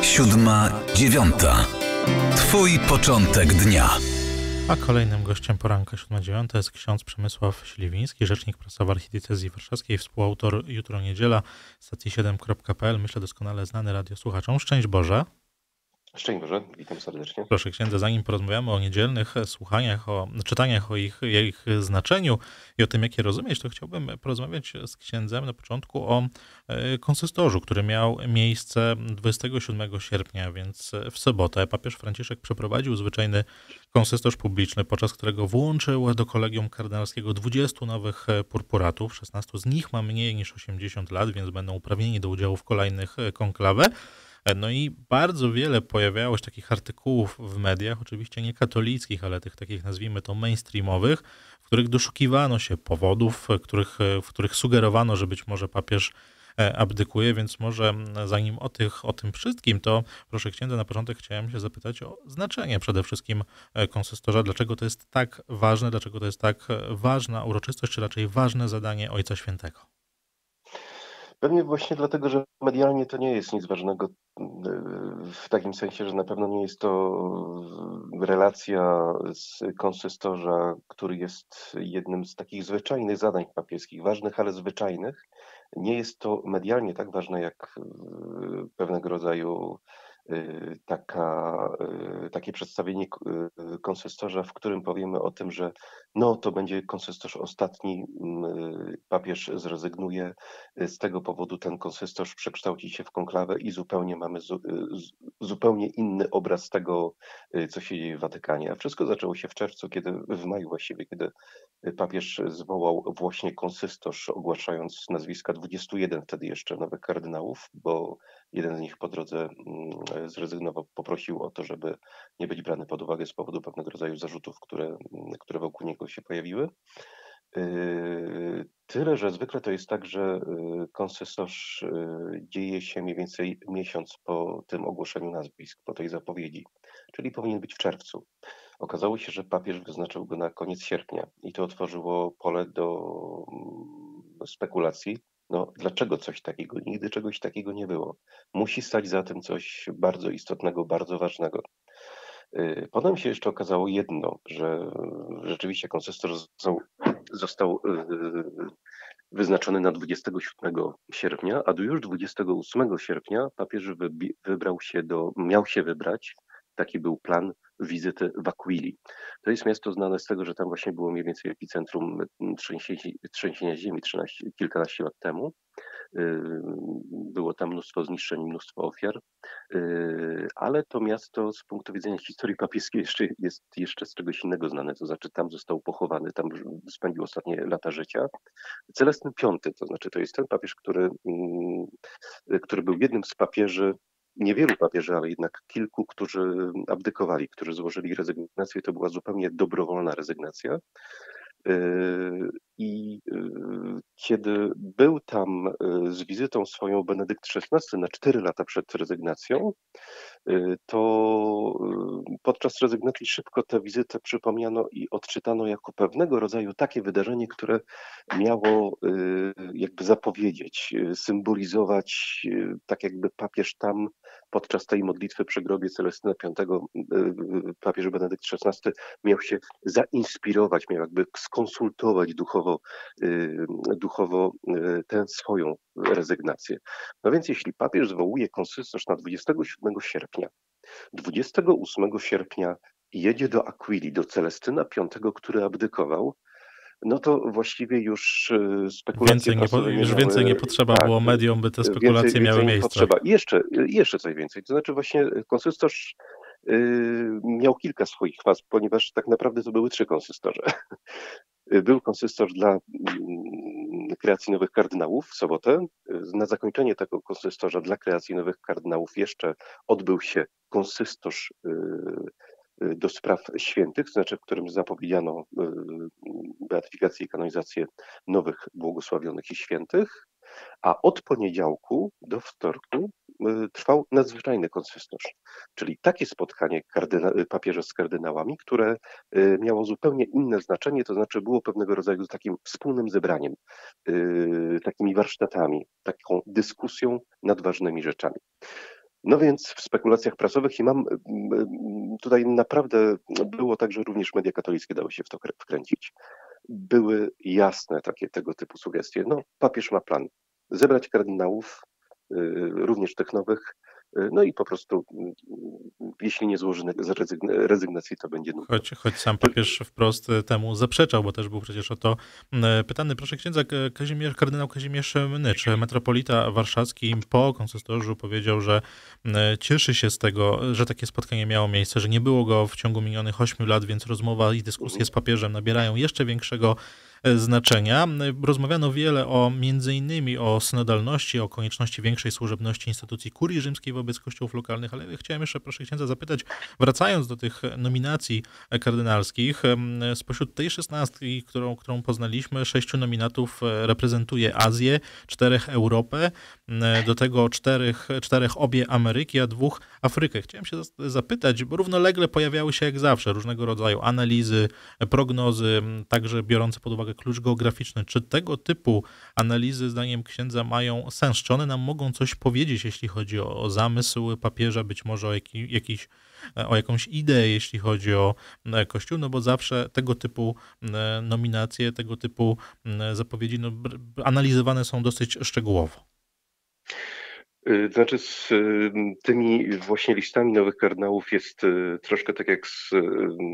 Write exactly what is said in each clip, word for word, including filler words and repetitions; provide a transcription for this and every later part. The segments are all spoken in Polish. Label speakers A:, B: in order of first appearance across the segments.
A: Siódma, dziewiąta. Twój początek dnia.
B: A kolejnym gościem poranka siódma dziewiąta jest ksiądz Przemysław Śliwiński, rzecznik prasowy Archidiecezji Warszawskiej, współautor Jutro Niedziela, stacji siedem kropka p l. Myślę doskonale znany radiosłuchaczom. Szczęść Boże.
C: Szczęść Boże, witam serdecznie.
B: Proszę księdza, zanim porozmawiamy o niedzielnych słuchaniach, o czytaniach, o ich, ich znaczeniu i o tym, jak je rozumieć, to chciałbym porozmawiać z księdzem na początku o konsystorzu, który miał miejsce dwudziestego siódmego sierpnia, więc w sobotę papież Franciszek przeprowadził zwyczajny konsystorz publiczny, podczas którego włączył do kolegium kardynalskiego dwudziestu nowych purpuratów. szesnastu z nich ma mniej niż osiemdziesiąt lat, więc będą uprawnieni do udziału w kolejnych konklawach. No i bardzo wiele pojawiało się takich artykułów w mediach, oczywiście nie katolickich, ale tych takich, nazwijmy to, mainstreamowych, w których doszukiwano się powodów, w których, w których sugerowano, że być może papież abdykuje, więc może zanim o, tych, o tym wszystkim, to proszę księdza, na początek chciałem się zapytać o znaczenie przede wszystkim konsystorza. Dlaczego to jest tak ważne, dlaczego to jest tak ważna uroczystość, czy raczej ważne zadanie Ojca Świętego?
C: Pewnie właśnie dlatego, że medialnie to nie jest nic ważnego, w takim sensie, że na pewno nie jest to relacja z konsystorza, który jest jednym z takich zwyczajnych zadań papieskich, ważnych, ale zwyczajnych. Nie jest to medialnie tak ważne jak pewnego rodzaju taka, takie przedstawienie konsystorza, w którym powiemy o tym, że no to będzie konsystorz ostatni, papież zrezygnuje, z tego powodu ten konsystorz przekształci się w konklawę i zupełnie mamy zu, zupełnie inny obraz tego, co się dzieje w Watykanie. A wszystko zaczęło się w czerwcu, kiedy w maju właściwie, kiedy papież zwołał właśnie konsystorz, ogłaszając nazwiska dwudziestu jeden wtedy jeszcze nowych kardynałów, bo jeden z nich po drodze zrezygnował, poprosił o to, żeby nie być brany pod uwagę z powodu pewnego rodzaju zarzutów, które, które wokół niego się pojawiły. Tyle, że zwykle to jest tak, że konsystorz dzieje się mniej więcej miesiąc po tym ogłoszeniu nazwisk, po tej zapowiedzi, czyli powinien być w czerwcu. Okazało się, że papież wyznaczył go na koniec sierpnia i to otworzyło pole do spekulacji. No, dlaczego coś takiego? Nigdy czegoś takiego nie było. Musi stać za tym coś bardzo istotnego, bardzo ważnego. Potem się jeszcze okazało jedno, że rzeczywiście konsystor został, został wyznaczony na dwudziestego siódmego sierpnia, a już dwudziestego ósmego sierpnia papież wybrał się do, miał się wybrać, taki był plan, wizyty w Aquili. To jest miasto znane z tego, że tam właśnie było mniej więcej epicentrum trzęsienia, trzęsienia ziemi trzynaście, kilkanaście lat temu. Było tam mnóstwo zniszczeń, mnóstwo ofiar, ale to miasto z punktu widzenia historii papieskiej jeszcze, jest jeszcze z czegoś innego znane, to znaczy tam został pochowany, tam spędził ostatnie lata życia Celestyn piąty, to znaczy to jest ten papież, który, który był jednym z papieży, niewielu papieży, ale jednak kilku, którzy abdykowali, którzy złożyli rezygnację. To była zupełnie dobrowolna rezygnacja. I kiedy był tam z wizytą swoją Benedykt szesnasty na cztery lata przed rezygnacją, to podczas rezygnacji szybko tę wizytę przypomniano i odczytano jako pewnego rodzaju takie wydarzenie, które miało jakby zapowiedzieć, symbolizować, tak jakby papież tam podczas tej modlitwy przy grobie Celestyna piątego, papież Benedykt szesnasty miał się zainspirować, miał jakby skonsultować duchowo, duchowo tę swoją rezygnację. No więc jeśli papież zwołuje konsystorz na dwudziestego siódmego sierpnia, dwudziestego ósmego sierpnia jedzie do Aquili, do Celestyna piątego, który abdykował, no to właściwie już spekulacje
B: więcej nie, po, już
C: miały,
B: więcej nie potrzeba
C: tak,
B: było mediom, by te spekulacje
C: więcej,
B: miały
C: więcej
B: miejsce.
C: Potrzeba. I jeszcze, jeszcze coś więcej, to znaczy właśnie konsystorz yy, miał kilka swoich faz, ponieważ tak naprawdę to były trzy konsystorze. Był konsystorz dla mm, kreacji nowych kardynałów w sobotę. Na zakończenie tego konsystorza dla kreacji nowych kardynałów jeszcze odbył się konsystorz yy, do spraw świętych, to znaczy w którym zapowiedziano yy, beatyfikację i kanonizację nowych błogosławionych i świętych, a od poniedziałku do wtorku y, trwał nadzwyczajny konsystorz, czyli takie spotkanie kardyna- papieża z kardynałami, które y, miało zupełnie inne znaczenie, to znaczy było pewnego rodzaju takim wspólnym zebraniem, y, takimi warsztatami, taką dyskusją nad ważnymi rzeczami. No więc w spekulacjach prasowych i mam mm, tutaj naprawdę było tak, że również media katolickie dały się w to krę- wkręcić. Były jasne takie tego typu sugestie. No, papież ma plan. Zebrać kardynałów, y, również tych nowych, y, no i po prostu, y, jeśli nie złoży ne- zrezygn- rezygnacji, to będzie nudno.
B: Choć, choć sam
C: Tyl-
B: papież wprost e, temu zaprzeczał, bo też był przecież o to m, pytany. Proszę księdza, K- Kazimierz, kardynał Kazimierz Mnycz, metropolita warszawski, po konsystorzu powiedział, że m, cieszy się z tego, że takie spotkanie miało miejsce, że nie było go w ciągu minionych ośmiu lat, więc rozmowa i dyskusje z papieżem nabierają jeszcze większego e, znaczenia. M, Rozmawiano wiele o, między innymi o synodalności, o konieczności większej służebności instytucji kurii rzymskiej wobec kościołów lokalnych, ale chciałem jeszcze, proszę księdza, zapytać, wracając do tych nominacji kardynalskich, em, spośród tej szesnastki, którą, którą poznaliśmy, sześciu nominatów e, reprezentuje Azję, czterech Europę, m, do tego czterech, czterech obie Ameryki, a dwóch Afrykę. Chciałem się zas- zapytać, bo równolegle pojawiały się jak zawsze różnego rodzaju analizy, prognozy, m, także biorące pod uwagę klucz geograficzny. Czy tego typu analizy, zdaniem księdza, mają sens? Czy one nam mogą coś powiedzieć, jeśli chodzi o, o zamysł papieża, być może o jaki, jakiś o jakąś ideę, jeśli chodzi o e, Kościół, no bo zawsze tego typu e, nominacje, tego typu e, zapowiedzi no, br- analizowane są dosyć szczegółowo.
C: Y, Znaczy z y, tymi właśnie listami nowych kardynałów jest y, troszkę tak jak z, y,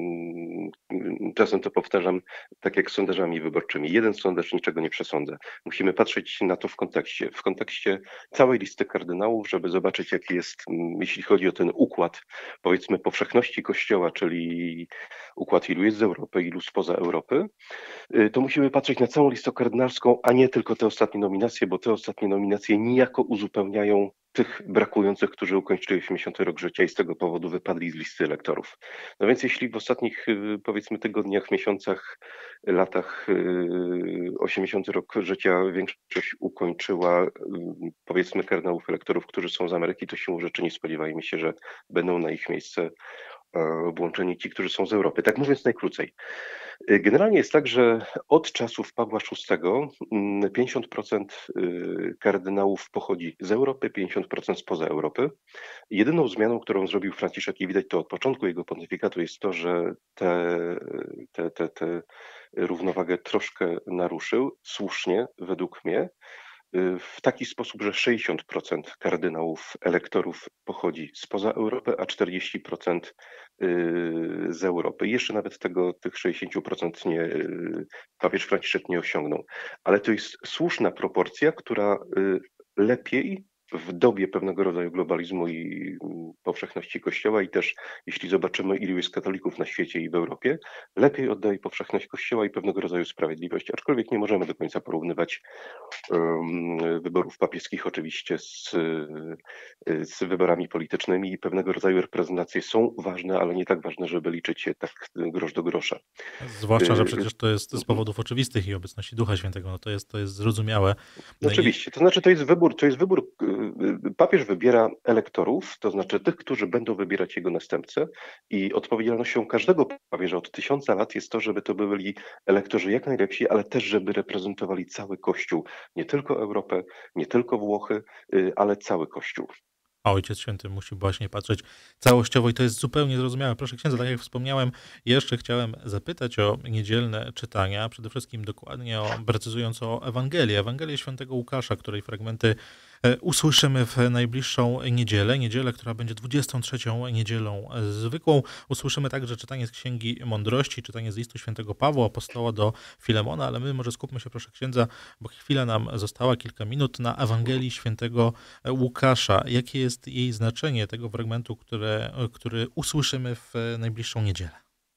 C: mm, czasem to powtarzam, tak jak z sondażami wyborczymi. Jeden sondaż niczego nie przesądza. Musimy patrzeć na to w kontekście, w kontekście całej listy kardynałów, żeby zobaczyć jaki jest, mm, jeśli chodzi o ten układ, powiedzmy powszechności Kościoła, czyli układ ilu jest z Europy, ilu spoza Europy, y, to musimy patrzeć na całą listę kardynalską, a nie tylko te ostatnie nominacje, bo te ostatnie nominacje niejako uzupełniają tych brakujących, którzy ukończyli osiemdziesiąty rok życia i z tego powodu wypadli z listy elektorów. No więc jeśli w ostatnich, y, powiedzmy, tygodniach, miesiącach, latach y, osiemdziesiąty rok życia większość ukończyła, y, powiedzmy, kardynałów elektorów, którzy są z Ameryki, to siłą rzeczy nie spodziewajmy się, że będą na ich miejsce e, włączeni ci, którzy są z Europy. Tak mówiąc najkrócej. Y, Generalnie jest tak, że od czasów Pawła szóstego mm, pięćdziesiąt procent y, kardynałów pochodzi z Europy, pięćdziesiąt procent spoza Europy. Jedyną zmianą, którą zrobił Franciszek i widać to od początku jego pontyfikatu jest to, że tę te, te, te równowagę troszkę naruszył, słusznie według mnie, y, w taki sposób, że sześćdziesiąt procent kardynałów elektorów pochodzi spoza Europy, a czterdzieści procent y, z Europy. I jeszcze nawet tego, tych sześćdziesiąt procent nie, y, papież Franciszek nie osiągnął. Ale to jest słuszna proporcja, która y, lepiej w dobie pewnego rodzaju globalizmu i mm, powszechności Kościoła i też jeśli zobaczymy, ilu jest katolików na świecie i w Europie, lepiej oddaje powszechność Kościoła i pewnego rodzaju sprawiedliwość, aczkolwiek nie możemy do końca porównywać em, wyborów papieskich oczywiście z, y, z wyborami politycznymi i pewnego rodzaju reprezentacje są ważne, ale nie tak ważne, żeby liczyć je tak grosz do grosza.
B: Zwłaszcza, że
C: Y,
B: przecież to jest z
C: mhm.
B: powodów oczywistych i obecności Ducha Świętego, no to jest, to jest zrozumiałe. No i
C: Oczywiście, to znaczy to jest wybór, to jest wybór, y, y, papież wybiera elektorów, to znaczy tych, którzy będą wybierać jego następcę i odpowiedzialnością każdego papieża od tysiąca lat jest to, żeby to byli elektorzy jak najlepsi, ale też, żeby reprezentowali cały Kościół, nie tylko Europę, nie tylko Włochy, y, ale cały Kościół.
B: a Ojciec Święty musi właśnie patrzeć całościowo i to jest zupełnie zrozumiałe. Proszę księdza, tak jak wspomniałem, jeszcze chciałem zapytać o niedzielne czytania, przede wszystkim dokładnie o, precyzując o Ewangelię, Ewangelię Świętego Łukasza, której fragmenty e, usłyszymy w najbliższą niedzielę, niedzielę, która będzie dwudziestą trzecią niedzielą e, zwykłą. Usłyszymy także czytanie z Księgi Mądrości, czytanie z listu Świętego Pawła, apostoła do Filemona, ale my może skupmy się, proszę księdza, bo chwila nam została, kilka minut, na Ewangelii Świętego Łukasza. Jakie jest jej znaczenie, tego fragmentu, które, który usłyszymy w najbliższą niedzielę?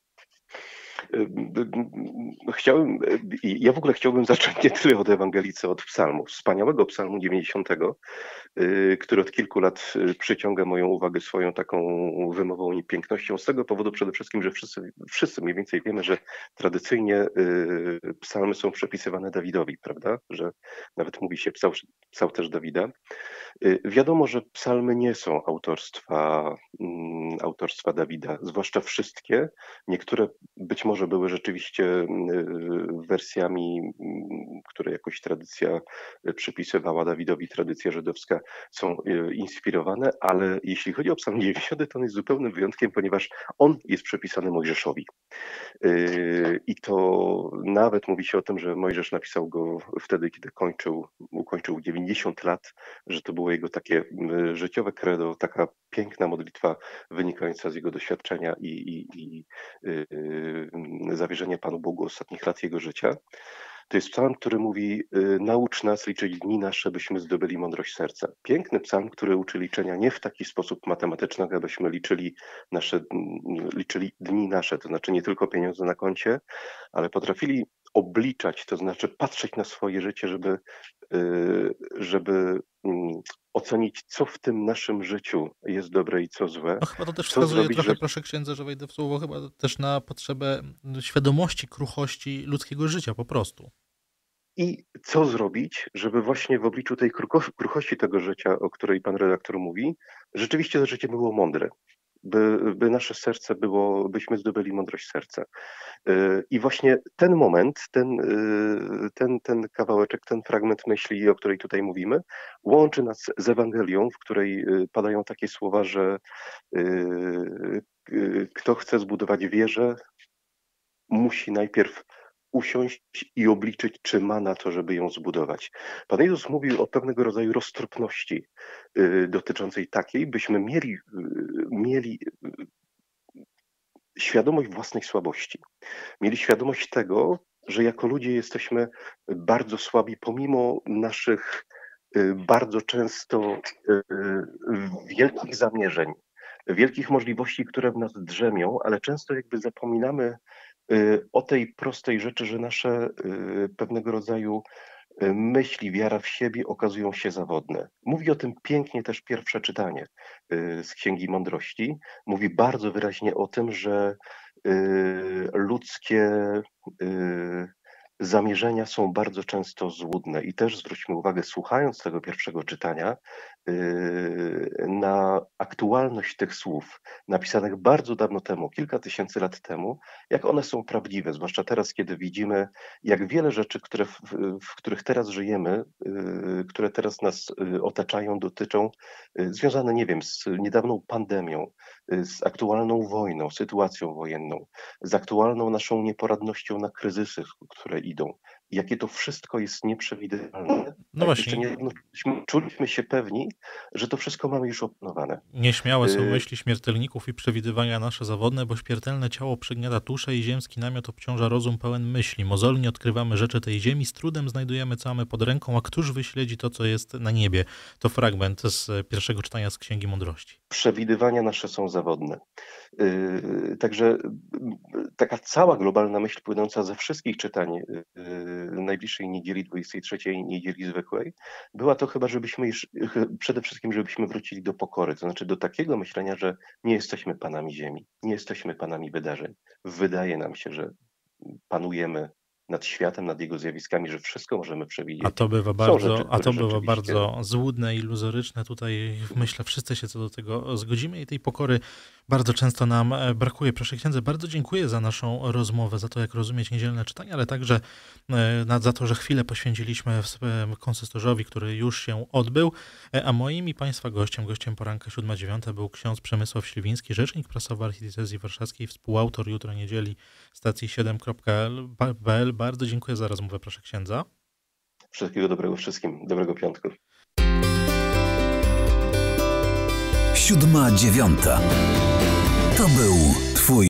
C: Chciałem, ja w ogóle chciałbym zacząć nie tyle od Ewangelii, co od psalmu, wspaniałego psalmu dziewięćdziesiątego, y, który od kilku lat y, przyciąga moją uwagę swoją taką wymową i pięknością, z tego powodu przede wszystkim, że wszyscy, wszyscy mniej więcej wiemy, że tradycyjnie y, psalmy są przepisywane Dawidowi, prawda, że nawet mówi się psał, psał też Dawida. Y, Wiadomo, że psalmy nie są autorstwa, mm, autorstwa Dawida, zwłaszcza wszystkie, niektóre być może może były rzeczywiście wersjami, które jakoś tradycja przypisywała Dawidowi, tradycja żydowska, są inspirowane, ale jeśli chodzi o Psalm dziewięćdziesiąty, to on jest zupełnym wyjątkiem, ponieważ on jest przypisany Mojżeszowi. I to nawet mówi się o tym, że Mojżesz napisał go wtedy, kiedy kończył, ukończył dziewięćdziesiąt lat, że to było jego takie życiowe credo, taka piękna modlitwa wynikająca z jego doświadczenia i, i, i yy, zawierzenia Panu Bogu ostatnich lat jego życia. To jest psalm, który mówi: naucz nas liczyć dni nasze, byśmy zdobyli mądrość serca. Piękny psalm, który uczy liczenia nie w taki sposób matematyczny, abyśmy liczyli nasze, liczyli dni nasze, to znaczy nie tylko pieniądze na koncie, ale potrafili obliczać, to znaczy patrzeć na swoje życie, żeby, żeby ocenić, co w tym naszym życiu jest dobre i co złe.
B: No chyba to też
C: Co
B: wskazuje
C: zrobić,
B: trochę,
C: żeby...
B: proszę księdza, że wejdę w słowo, chyba też na potrzebę świadomości kruchości ludzkiego życia po prostu.
C: I co zrobić, żeby właśnie w obliczu tej krucho- kruchości tego życia, o której pan redaktor mówi, rzeczywiście to życie było mądre. By, by nasze serce było, byśmy zdobyli mądrość serca. I właśnie ten moment, ten, ten, ten kawałeczek, ten fragment myśli, o której tutaj mówimy, łączy nas z Ewangelią, w której padają takie słowa, że kto chce zbudować wieżę, musi najpierw usiąść i obliczyć, czy ma na to, żeby ją zbudować. Pan Jezus mówił o pewnego rodzaju roztropności y, dotyczącej takiej, byśmy mieli, y, mieli y, świadomość własnej słabości. Mieli świadomość tego, że jako ludzie jesteśmy bardzo słabi, pomimo naszych y, bardzo często y, wielkich zamierzeń, wielkich możliwości, które w nas drzemią, ale często jakby zapominamy o tej prostej rzeczy, że nasze pewnego rodzaju myśli, wiara w siebie okazują się zawodne. Mówi o tym pięknie też pierwsze czytanie z Księgi Mądrości. Mówi bardzo wyraźnie o tym, że ludzkie zamierzenia są bardzo często złudne i też zwróćmy uwagę, słuchając tego pierwszego czytania, na aktualność tych słów napisanych bardzo dawno temu, kilka tysięcy lat temu, jak one są prawdziwe, zwłaszcza teraz, kiedy widzimy, jak wiele rzeczy, które w, w których teraz żyjemy, które teraz nas otaczają, dotyczą, związane, nie wiem, z niedawną pandemią, z aktualną wojną, sytuacją wojenną, z aktualną naszą nieporadnością na kryzysy, które idą. Jakie to wszystko jest nieprzewidywalne.
B: No właśnie.
C: Jeszcze niedawno czuliśmy się pewni, że to wszystko mamy już opanowane.
B: Nieśmiałe są myśli śmiertelników i przewidywania nasze zawodne, bo śmiertelne ciało przygniata tuszę i ziemski namiot obciąża rozum pełen myśli. Mozolnie odkrywamy rzeczy tej ziemi, z trudem znajdujemy, co mamy pod ręką, a któż wyśledzi to, co jest na niebie? To fragment z pierwszego czytania z Księgi Mądrości.
C: Przewidywania nasze są zawodne. Yy, także taka cała globalna myśl płynąca ze wszystkich czytań yy, najbliższej niedzieli, dwudziestej trzeciej niedzieli zwykłej, była to chyba, żebyśmy już, przede wszystkim, żebyśmy wrócili do pokory, to znaczy do takiego myślenia, że nie jesteśmy panami ziemi, nie jesteśmy panami wydarzeń. Wydaje nam się, że panujemy nad światem, nad jego zjawiskami, że wszystko możemy przewidzieć.
B: A to bywa bardzo, rzeczy, a to bywa bardzo złudne, iluzoryczne. Tutaj myślę, wszyscy się co do tego zgodzimy i tej pokory bardzo często nam brakuje. Proszę księdze, bardzo dziękuję za naszą rozmowę, za to, jak rozumieć niedzielne czytania, ale także za to, że chwilę poświęciliśmy konsystorzowi, który już się odbył. A moim i państwa gościem, gościem poranka siódma dziewiąta był ksiądz Przemysław Śliwiński, rzecznik prasowy Archidiecezji Warszawskiej, współautor Jutro Niedzieli stacji siedem kropka p l. Bardzo dziękuję za rozmowę, proszę księdza.
C: Wszystkiego dobrego wszystkim. Dobrego piątku.
A: Siódma dziewiąta. To był